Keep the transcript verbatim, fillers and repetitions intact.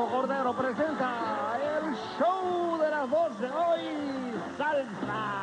Paco Cordero presenta el show de las doce hoy, salsa.